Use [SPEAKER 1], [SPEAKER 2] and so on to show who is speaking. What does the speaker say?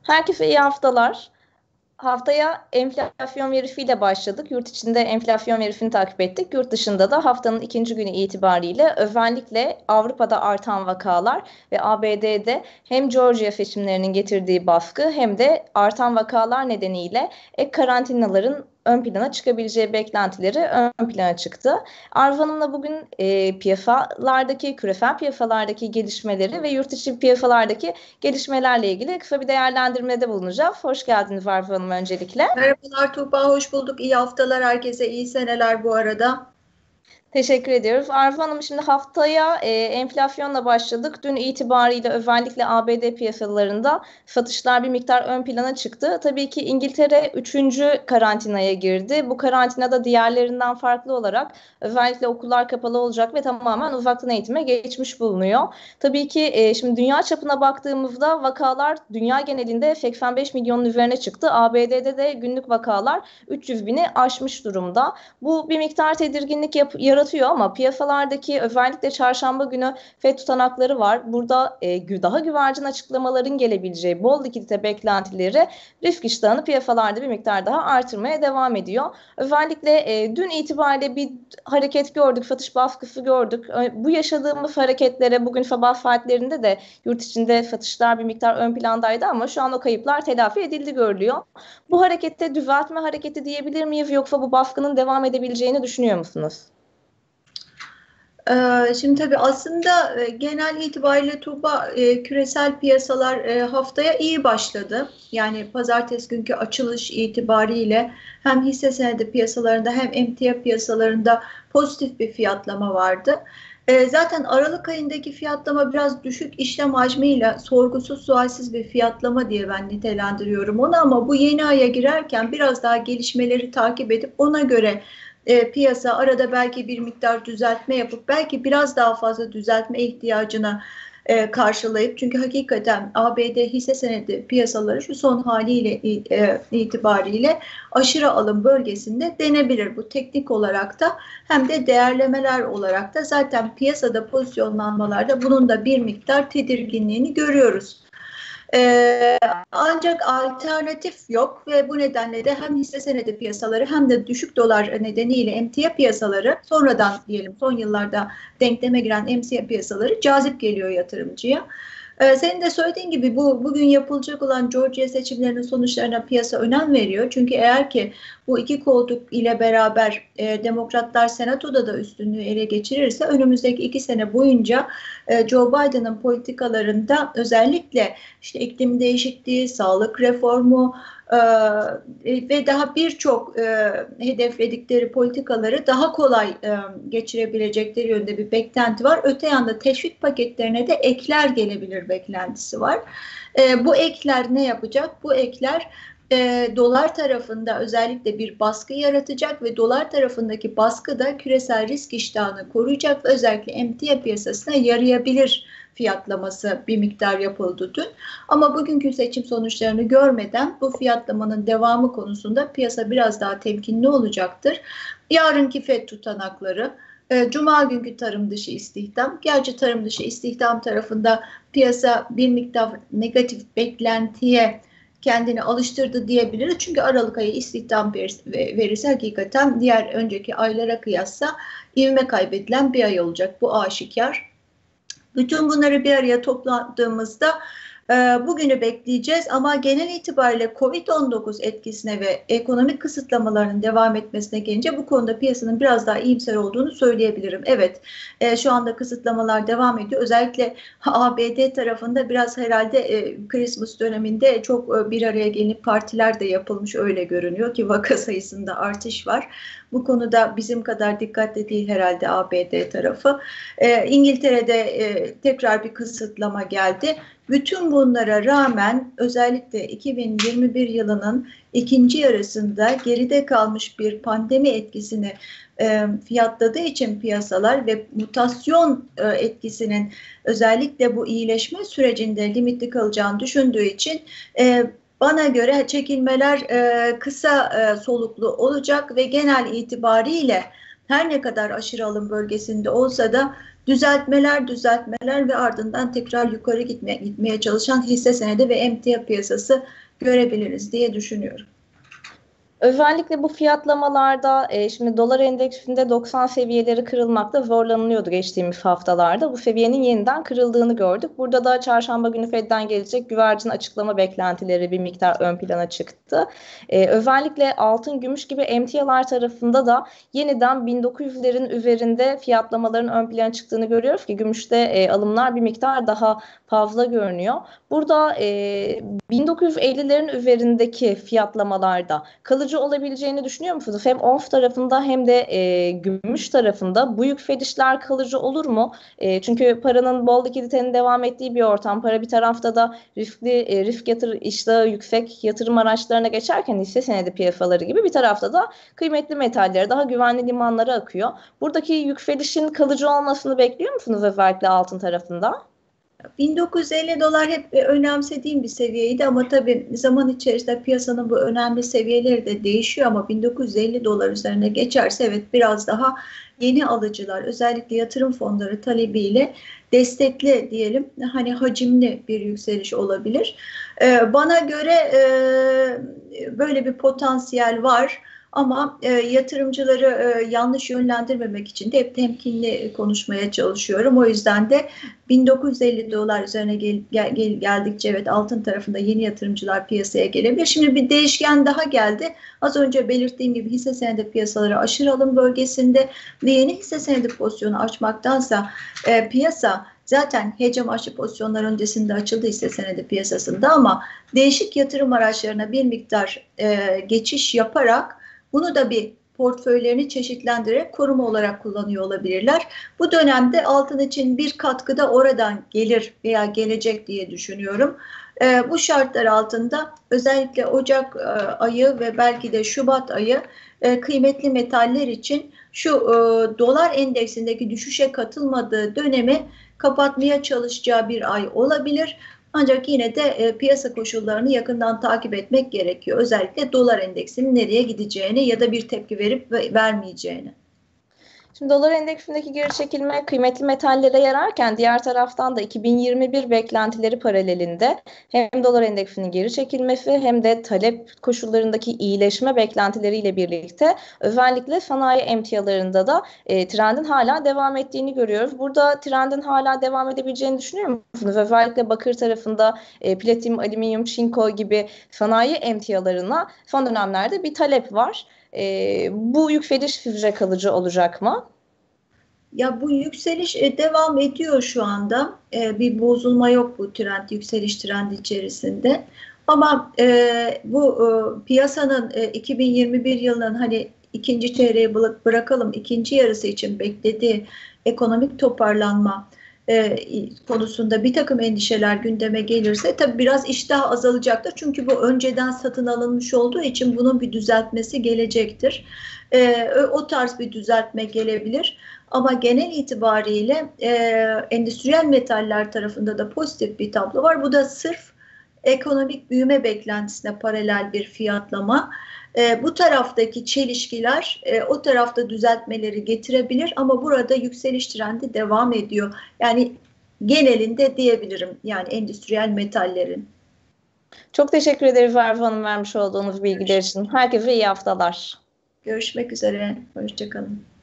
[SPEAKER 1] Herkese iyi haftalar. Haftaya enflasyon verifiyle başladık. Yurt içinde enflasyon verifini takip ettik. Yurt dışında da haftanın ikinci günü itibariyle özellikle Avrupa'da artan vakalar ve ABD'de hem Georgia seçimlerinin getirdiği baskı hem de artan vakalar nedeniyle ek karantinaların ön plana çıkabileceği beklentileri ön plana çıktı. Arzu Hanım'la bugün piyasalardaki, küresel piyasalardaki gelişmeleri ve yurt içi piyasalardaki gelişmelerle ilgili kısa bir değerlendirmede bulunacağız. Hoş geldiniz Arzu Hanım öncelikle.
[SPEAKER 2] Merhabalar Tuğba, hoş bulduk. İyi haftalar herkese, iyi seneler bu arada.
[SPEAKER 1] Teşekkür ediyoruz. Arzu Hanım, şimdi haftaya enflasyonla başladık. Dün itibariyle özellikle ABD piyasalarında satışlar bir miktar ön plana çıktı. Tabii ki İngiltere 3. karantinaya girdi. Bu karantinada diğerlerinden farklı olarak özellikle okullar kapalı olacak ve tamamen uzaktan eğitime geçmiş bulunuyor. Tabii ki şimdi dünya çapına baktığımızda vakalar dünya genelinde 85 milyonun üzerine çıktı. ABD'de de günlük vakalar 300 bini aşmış durumda. Bu bir miktar tedirginlik yaratıyor ama piyasalardaki özellikle çarşamba günü FED tutanakları var. Burada daha güvercin açıklamaların gelebileceği bol likidite beklentileri risk iştahını piyasalarda bir miktar daha artırmaya devam ediyor. Özellikle dün itibariyle bir hareket gördük, satış baskısı gördük. Bu yaşadığımız hareketlere bugün sabah saatlerinde de yurt içinde satışlar bir miktar ön plandaydı ama şu an o kayıplar telafi edildi görülüyor. Bu harekette düzeltme hareketi diyebilir miyiz, yoksa bu baskının devam edebileceğini düşünüyor musunuz?
[SPEAKER 2] Şimdi tabii aslında genel itibariyle Tuğba, küresel piyasalar haftaya iyi başladı. Yani pazartesi günkü açılış itibariyle hem hisse senedi piyasalarında hem emtia piyasalarında pozitif bir fiyatlama vardı. Zaten Aralık ayındaki fiyatlama biraz düşük işlem hacmiyle sorgusuz sualsiz bir fiyatlama diye ben nitelendiriyorum onu, ama bu yeni aya girerken biraz daha gelişmeleri takip edip ona göre piyasa arada belki bir miktar düzeltme yapıp belki biraz daha fazla düzeltme ihtiyacını karşılayıp, çünkü hakikaten ABD hisse senedi piyasaları şu son haliyle itibariyle aşırı alım bölgesinde denebilir. Bu teknik olarak da hem de değerlemeler olarak da zaten piyasada pozisyonlanmalarda bunun da bir miktar tedirginliğini görüyoruz. Ancak alternatif yok ve bu nedenle de hem hisse senedi piyasaları hem de düşük dolar nedeniyle emtia piyasaları, sonradan diyelim son yıllarda denkleme giren emtia piyasaları cazip geliyor yatırımcıya. Senin de söylediğin gibi bugün yapılacak olan Georgia seçimlerinin sonuçlarına piyasa önem veriyor. Çünkü eğer ki bu iki koltuk ile beraber Demokratlar Senato'da da üstünlüğü ele geçirirse önümüzdeki 2 sene boyunca Joe Biden'ın politikalarında özellikle işte iklim değişikliği, sağlık reformu ve daha birçok hedefledikleri politikaları daha kolay geçirebilecekleri yönde bir beklenti var. Öte yanda teşvik paketlerine de ekler gelebilir beklentisi var. Bu ekler ne yapacak? Bu ekler dolar tarafında özellikle bir baskı yaratacak ve dolar tarafındaki baskı da küresel risk iştahını koruyacak ve özellikle emtia piyasasına yarayabilir fiyatlaması bir miktar yapıldı dün. Ama bugünkü seçim sonuçlarını görmeden bu fiyatlamanın devamı konusunda piyasa biraz daha temkinli olacaktır. Yarınki FED tutanakları, Cuma günkü tarım dışı istihdam. Gerçi tarım dışı istihdam tarafında piyasa bir miktar negatif beklentiye kendini alıştırdı diyebiliriz. Çünkü Aralık ayı istihdam verisi hakikaten diğer önceki aylara kıyasla ivme kaybedilen bir ay olacak. Bu aşikar. Bütün bunları bir araya topladığımızda bugünü bekleyeceğiz, ama genel itibariyle Covid-19 etkisine ve ekonomik kısıtlamaların devam etmesine gelince bu konuda piyasanın biraz daha iyimser olduğunu söyleyebilirim. Evet, şu anda kısıtlamalar devam ediyor. Özellikle ABD tarafında biraz herhalde Christmas döneminde çok bir araya gelinip partiler de yapılmış, öyle görünüyor ki vaka sayısında artış var. Bu konuda bizim kadar dikkatli değil herhalde ABD tarafı. İngiltere'de tekrar bir kısıtlama geldi. Bütün bunlara rağmen özellikle 2021 yılının ikinci yarısında geride kalmış bir pandemi etkisini fiyatladığı için piyasalar ve mutasyon etkisinin özellikle bu iyileşme sürecinde limitli kalacağını düşündüğü için bana göre çekilmeler kısa soluklu olacak ve genel itibariyle her ne kadar aşırı alım bölgesinde olsa da düzeltmeler ve ardından tekrar yukarı gitmeye çalışan hisse senedi ve emtia piyasası görebiliriz diye düşünüyorum.
[SPEAKER 1] Özellikle bu fiyatlamalarda şimdi dolar endeksinde 90 seviyeleri kırılmakta zorlanılıyordu geçtiğimiz haftalarda. Bu seviyenin yeniden kırıldığını gördük. Burada da çarşamba günü Fed'den gelecek güvercin açıklama beklentileri bir miktar ön plana çıktı. Özellikle altın, gümüş gibi emtialar tarafında da yeniden 1900'lerin üzerinde fiyatlamaların ön plana çıktığını görüyoruz ki gümüşte alımlar bir miktar daha fazla görünüyor. Burada 1950'lerin üzerindeki fiyatlamalarda kalıcı olabileceğini düşünüyor musunuz? Hem ons tarafında hem de gümüş tarafında bu yükselişler kalıcı olur mu? Çünkü paranın bol likiditenin devam ettiği bir ortam. Para bir tarafta da risk iştahı yüksek yatırım araçlarına geçerken hisse senedi piyasaları gibi bir tarafta da kıymetli metallere, daha güvenli limanlara akıyor. Buradaki yükselişin kalıcı olmasını bekliyor musunuz özellikle altın tarafında?
[SPEAKER 2] 1950 dolar hep önemsediğim bir seviyeydi ama tabii zaman içerisinde piyasanın bu önemli seviyeleri de değişiyor ama 1950 dolar üzerine geçerse evet biraz daha yeni alıcılar özellikle yatırım fonları talebiyle destekli diyelim hani hacimli bir yükseliş olabilir. Bana göre böyle bir potansiyel var. Ama yatırımcıları yanlış yönlendirmemek için de hep temkinli konuşmaya çalışıyorum. O yüzden de 1950 dolar üzerine geldikçe evet altın tarafında yeni yatırımcılar piyasaya gelebilir. Şimdi bir değişken daha geldi. Az önce belirttiğim gibi hisse senedi piyasaları aşırı alım bölgesinde ve yeni hisse senedi pozisyonu açmaktansa piyasa zaten hecem aşı pozisyonlar öncesinde açıldı hisse senedi piyasasında ama değişik yatırım araçlarına bir miktar geçiş yaparak bunu da bir portföylerini çeşitlendirerek koruma olarak kullanıyor olabilirler. Bu dönemde altın için bir katkı da oradan gelir veya gelecek diye düşünüyorum. Bu şartlar altında özellikle Ocak ayı ve belki de Şubat ayı kıymetli metaller için şu dolar endeksindeki düşüşe katılmadığı dönemi kapatmaya çalışacağı bir ay olabilir. Ancak yine de piyasa koşullarını yakından takip etmek gerekiyor. Özellikle dolar endeksinin nereye gideceğini ya da bir tepki verip vermeyeceğini.
[SPEAKER 1] Şimdi dolar endeksindeki geri çekilme kıymetli metallere yararken diğer taraftan da 2021 beklentileri paralelinde hem dolar endeksinin geri çekilmesi hem de talep koşullarındaki iyileşme beklentileriyle birlikte özellikle sanayi emtialarında da trendin hala devam ettiğini görüyoruz. Burada trendin hala devam edebileceğini düşünüyor musunuz? Özellikle bakır tarafında platin, alüminyum, çinko gibi sanayi emtialarına son dönemlerde bir talep var. Bu yükseliş sizce kalıcı olacak mı?
[SPEAKER 2] Ya bu yükseliş devam ediyor şu anda. Bir bozulma yok bu yükseliş trendi içerisinde. Ama bu piyasanın 2021 yılının hani ikinci çeyreği bırakalım ikinci yarısı için beklediği ekonomik toparlanma konusunda bir takım endişeler gündeme gelirse tabii biraz iştah azalacaktır. Çünkü bu önceden satın alınmış olduğu için bunun bir düzeltmesi gelecektir. O tarz bir düzeltme gelebilir. Ama genel itibariyle endüstriyel metaller tarafında da pozitif bir tablo var. Bu da sırf ekonomik büyüme beklentisine paralel bir fiyatlama. Bu taraftaki çelişkiler o tarafta düzeltmeleri getirebilir ama burada yükseliş trendi devam ediyor. Yani genelinde diyebilirim yani endüstriyel metallerin.
[SPEAKER 1] Çok teşekkür ederiz Arzu Hanım vermiş olduğunuz bilgiler için. Herkese iyi haftalar.
[SPEAKER 2] Görüşmek üzere. Hoşça kalın.